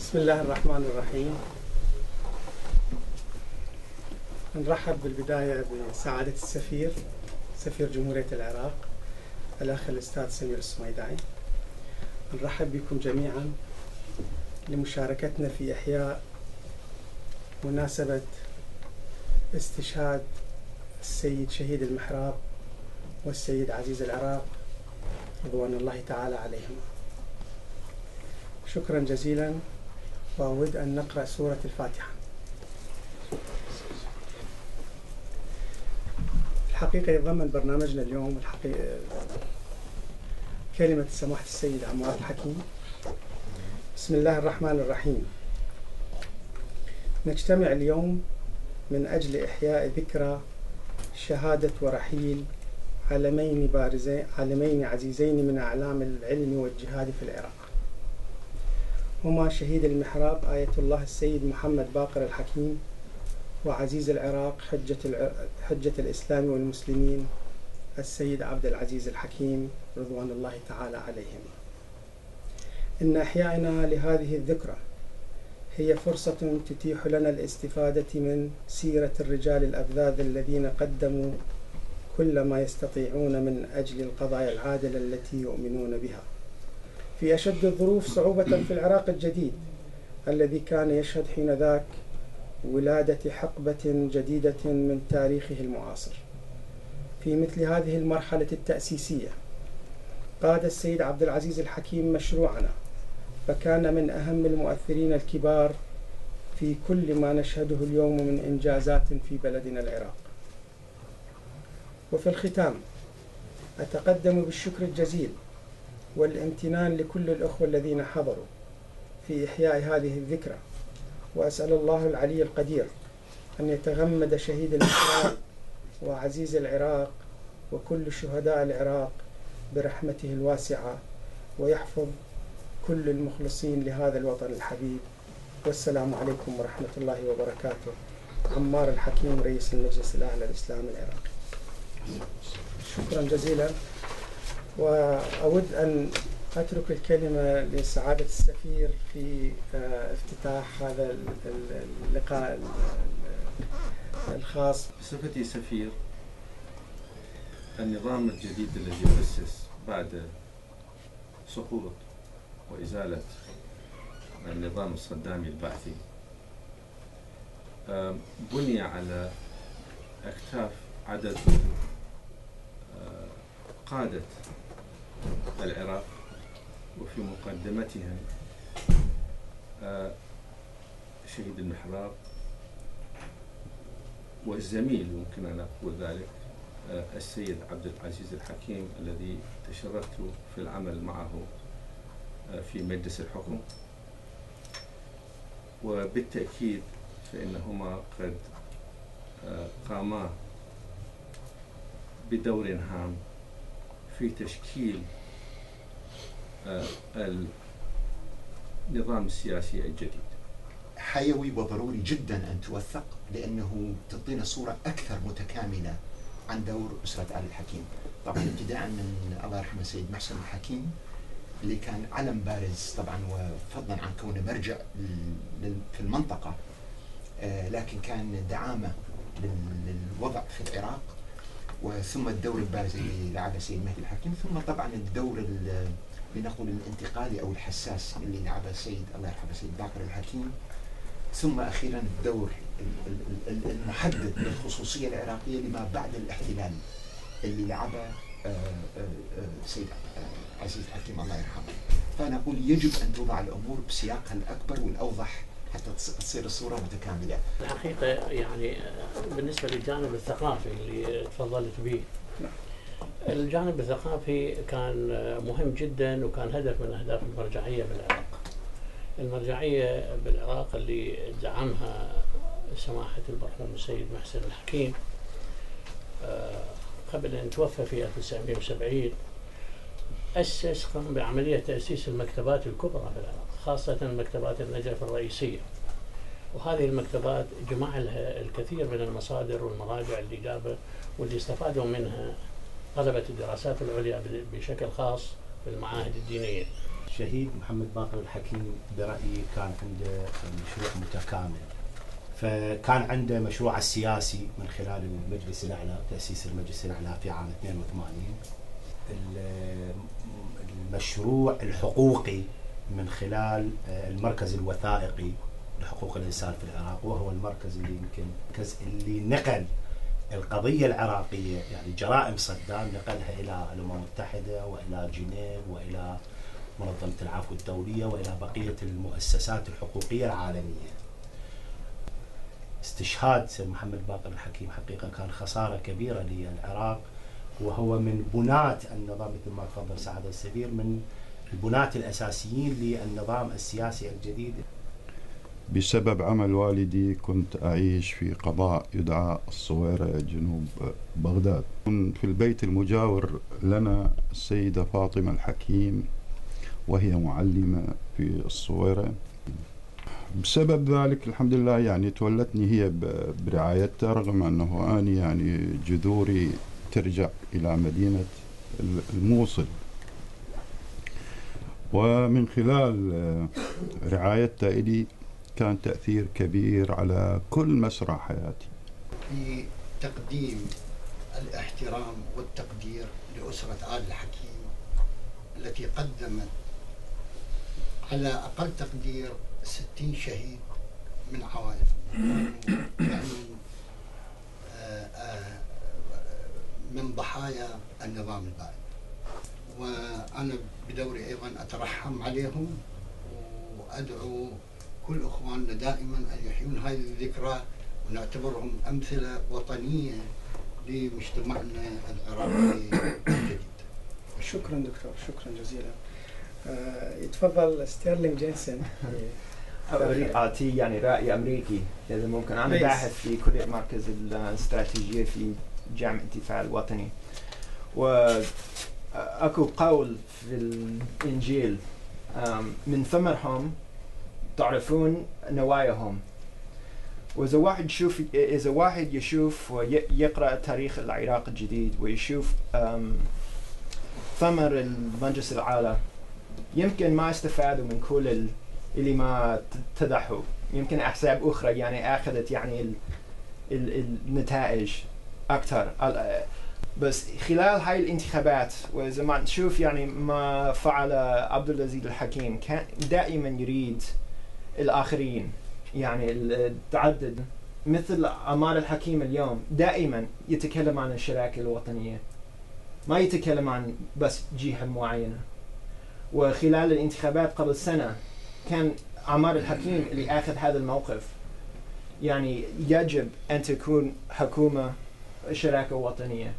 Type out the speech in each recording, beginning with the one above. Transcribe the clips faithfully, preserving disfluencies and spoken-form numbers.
بسم الله الرحمن الرحيم. نرحب بالبداية بسعادة السفير سفير جمهورية العراق الأخ الأستاذ سمير السميداعي. نرحب بكم جميعا لمشاركتنا في إحياء مناسبة استشهاد السيد شهيد المحراب والسيد عزيز العراق رضوان الله تعالى عليهما. شكرا جزيلا، وأود أن نقرأ سورة الفاتحة. الحقيقة يتضمن برنامجنا اليوم الحقيقة كلمة سماحة السيد عمار الحكيم. بسم الله الرحمن الرحيم. نجتمع اليوم من أجل إحياء ذكرى شهادة ورحيل علمين بارزين علمين عزيزين من أعلام العلم والجهاد في العراق، هما شهيد المحراب آية الله السيد محمد باقر الحكيم، وعزيز العراق حجة, الع... حجة الإسلام والمسلمين السيد عبد العزيز الحكيم رضوان الله تعالى عليهما. إن إحيائنا لهذه الذكرى هي فرصة تتيح لنا الاستفادة من سيرة الرجال الأبذاذ الذين قدموا كل ما يستطيعون من أجل القضايا العادلة التي يؤمنون بها في أشد الظروف صعوبة في العراق الجديد الذي كان يشهد حينذاك ولادة حقبة جديدة من تاريخه المعاصر. في مثل هذه المرحلة التأسيسية قاد السيد عبد العزيز الحكيم مشروعنا، فكان من أهم المؤثرين الكبار في كل ما نشهده اليوم من إنجازات في بلدنا العراق. وفي الختام أتقدم بالشكر الجزيل والامتنان لكل الأخوة الذين حضروا في إحياء هذه الذكرى، وأسأل الله العلي القدير أن يتغمد شهيد المحراب وعزيز العراق وكل شهداء العراق برحمته الواسعة، ويحفظ كل المخلصين لهذا الوطن الحبيب. والسلام عليكم ورحمة الله وبركاته. عمار الحكيم، رئيس المجلس الأعلى للإسلام العراقي. شكرا جزيلا، وأود أن أترك الكلمة لسعادة السفير في افتتاح هذا اللقاء الخاص. بصفتي سفير، النظام الجديد الذي أسس بعد سقوط وإزالة النظام الصدامي البعثي بني على أكتاف عدد من قادة العراق، وفي مقدمتهم شهيد المحراب والزميل، يمكن أن أقول ذلك، السيد عبد العزيز الحكيم الذي تشرفت في العمل معه في مجلس الحكم. وبالتأكيد فإنهما قد قاما بدور هام في تشكيل النظام السياسي الجديد. حيوي وضروري جدا أن توثق، لأنه تعطينا صورة أكثر متكاملة عن دور أسرة آل الحكيم. طبعا ابتداء من الله يرحمه السيد محسن الحكيم اللي كان علم بارز طبعا، وفضلا عن كونه مرجع في المنطقة، لكن كان دعامة للوضع في العراق، وثم الدور البارز اللي لعبه السيد مهدي الحكيم، ثم طبعا الدور لنقول الانتقالي او الحساس اللي لعبه السيد الله يرحمه السيد باقر الحكيم، ثم اخيرا الدور المحدد للخصوصيه العراقيه لما بعد الاحتلال اللي لعبه السيد عزيز الحكيم الله يرحمه. فانا اقول يجب ان توضع الامور بسياقها الاكبر والاوضح حتى تصير الصورة متكاملة. الحقيقة يعني بالنسبة للجانب الثقافي اللي تفضلت به، الجانب الثقافي كان مهم جدا، وكان هدف من أهداف المرجعية بالعراق. المرجعية بالعراق اللي دعمها سماحة المرحوم السيد محسن الحكيم قبل أن توفى في ألف وتسعمئة وسبعين، أسس قام بعملية تأسيس المكتبات الكبرى بالعراق، خاصة مكتبات النجف الرئيسية. وهذه المكتبات جمع لها الكثير من المصادر والمراجع اللي جابه واللي استفادوا منها طلبة الدراسات العليا بشكل خاص في المعاهد الدينية. الشهيد محمد باقر الحكيم برأيي كان عنده مشروع متكامل. فكان عنده مشروع السياسي من خلال المجلس الأعلى، تأسيس المجلس الأعلى في عام اثنين وثمانين، المشروع الحقوقي من خلال المركز الوثائقي لحقوق الإنسان في العراق، وهو المركز اللي يمكن اللي نقل القضية العراقية، يعني جرائم صدام نقلها إلى الأمم المتحدة وإلى جنيف وإلى منظمة العفو الدولية وإلى بقية المؤسسات الحقوقية العالمية. استشهاد سيد محمد باقر الحكيم حقيقة كان خسارة كبيرة للعراق، وهو من بناة النظام مثل ما تفضل سعادة السفير، من البناة الأساسيين للنظام السياسي الجديد. بسبب عمل والدي كنت أعيش في قضاء يدعى الصويرة جنوب بغداد. في البيت المجاور لنا السيدة فاطمة الحكيم، وهي معلمة في الصويرة. بسبب ذلك الحمد لله يعني تولتني هي برعايتها، رغم أنه أنا يعني جذوري ترجع إلى مدينة الموصل. ومن خلال رعايتها إلي كان تأثير كبير على كل مسرى حياتي. في تقديم الاحترام والتقدير لأسرة آل الحكيم التي قدمت على أقل تقدير ستين شهيد من عوائلهم، يعني من ضحايا النظام البائد. وأنا بدوري أيضا أترحم عليهم وأدعو كل إخواننا دائما أن يحيون هذه الذكرى ونعتبرهم أمثلة وطنية لمجتمعنا العراقي الجديد. شكرا دكتور، شكرا جزيلا. آه يتفضل ستيرلينغ جينسون. أريد أعطي يعني رأي أمريكي إذا ممكن. أنا ليس. باحث في كلية مركز الاستراتيجية في جامعة الدفاع الوطني، وأكو قول في الإنجيل من ثمرهم تعرفون نواياهم. وإذا واحد يشوف إذا واحد يشوف ويقرأ تاريخ العراق الجديد ويشوف ثمر المجلس الأعلى، يمكن ما استفادوا من كل اللي ما تضحوا. يمكن أحزاب أخرى يعني أخذت يعني ال ال النتائج أكثر. بس خلال هاي الانتخابات وإذا ما نشوف يعني ما فعل عبد العزيز الحكيم، كان دائما يريد الآخرين، يعني التعدد. مثل عمار الحكيم اليوم دائما يتكلم عن الشراكة الوطنية، ما يتكلم عن بس جهة معينة. وخلال الانتخابات قبل سنة كان عمار الحكيم اللي أخذ هذا الموقف، يعني يجب أن تكون حكومة شراكة وطنية.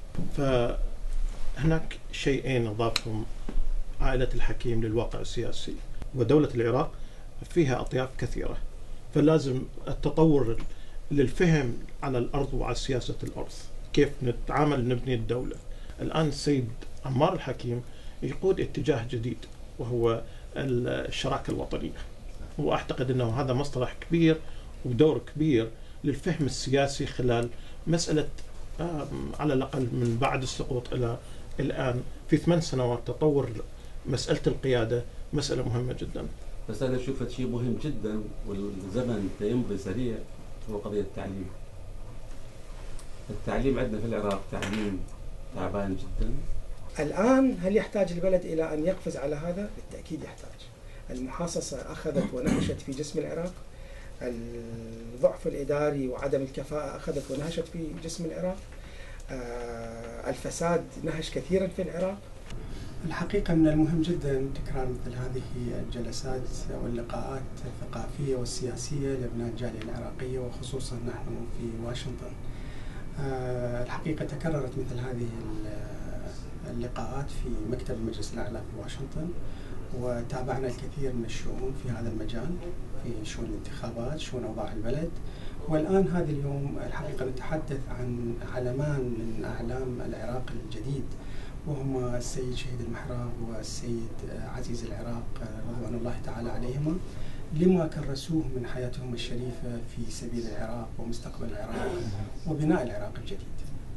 فهناك شيئين أضافهم عائلة الحكيم للواقع السياسي، ودولة العراق فيها أطياف كثيرة، فلازم التطور للفهم على الأرض وعلى سياسة الأرض، كيف نتعامل نبني الدولة. الآن السيد عمار الحكيم يقود اتجاه جديد وهو الشراكة الوطنية، وأعتقد أنه هذا مصطلح كبير ودور كبير للفهم السياسي خلال مسألة على الأقل من بعد السقوط إلى الآن في ثمان سنوات تطور مسألة القيادة مسألة مهمة جدا. بس أنا أشوف شيء مهم جدا والزمن يمضي سريع، هو قضية التعليم. التعليم عندنا في العراق تعليم تعبان جدا. الآن هل يحتاج البلد إلى أن يقفز على هذا؟ بالتأكيد يحتاج. المحاصصة أخذت ونهشت في جسم العراق، الضعف الإداري وعدم الكفاءة أخذت ونهشت في جسم العراق، الفساد نهش كثيرا في العراق. الحقيقة من المهم جدا تكرار مثل هذه الجلسات واللقاءات الثقافية والسياسية لأبناء الجالية العراقية، وخصوصا نحن في واشنطن. الحقيقة تكررت مثل هذه اللقاءات في مكتب المجلس الأعلى في واشنطن، وتابعنا الكثير من الشؤون في هذا المجال، في شؤون الانتخابات، شؤون أوضاع البلد. والآن هذا اليوم الحقيقة نتحدث عن علمان من أعلام العراق الجديد، وهما السيد شهيد المحراب والسيد عزيز العراق رضوان الله تعالى عليهما، لما كرسوه من حياتهم الشريفة في سبيل العراق ومستقبل العراق وبناء العراق الجديد.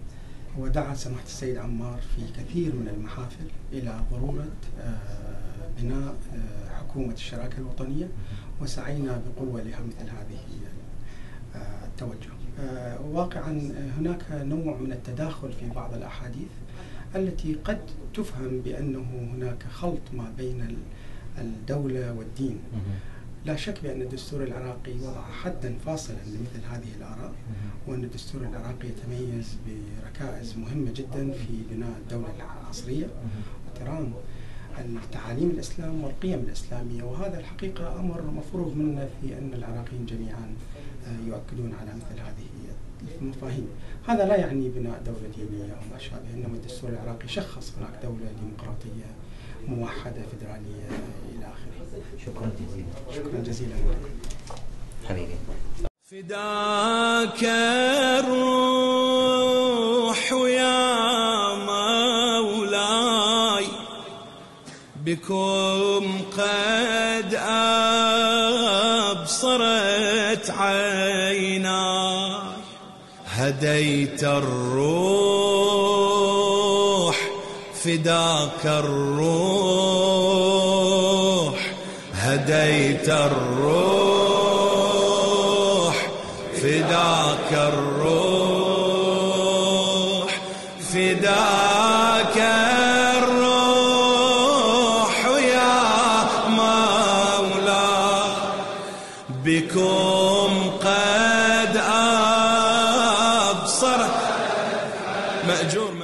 ودعا سماحة السيد عمار في كثير من المحافل إلى ضرورة بناء حكومة الشراكة الوطنية، وسعينا بقوة لها مثل هذه التوجه. واقعا هناك نوع من التداخل في بعض الأحاديث التي قد تفهم بأنه هناك خلط ما بين الدولة والدين. لا شك بأن الدستور العراقي وضع حدا فاصلا لمثل هذه الآراء، وأن الدستور العراقي يتميز بركائز مهمة جدا في بناء الدولة العصرية واحترام التعاليم الإسلام والقيم الإسلامية، وهذا الحقيقة أمر مفروغ منه في أن العراقيين جميعا يؤكدون على مثل هذه المفاهيم. هذا لا يعني بناء دولة دينية أو ما شابه، إنما الدستور العراقي شخص هناك دولة ديمقراطية موحدة فيدرالية إلى آخره. شكرا جزيلا. شكرا جزيلا حبيبي. فداك الروح يا مولاي، بكم قد أبصرت عيناي، هديت الروح فداك الروح، هديت الروح فداك الروح، فداك الروح يا مولاي، بكم قد أبصرت مأجور